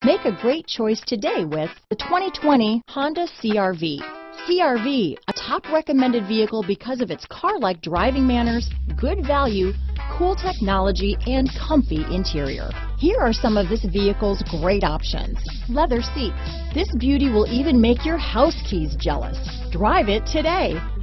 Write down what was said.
Make a great choice today with the 2020 Honda CR-V. CR-V, a top recommended vehicle because of its car-like driving manners, good value, cool technology, and comfy interior. Here are some of this vehicle's great options: leather seats. This beauty will even make your house keys jealous. Drive it today.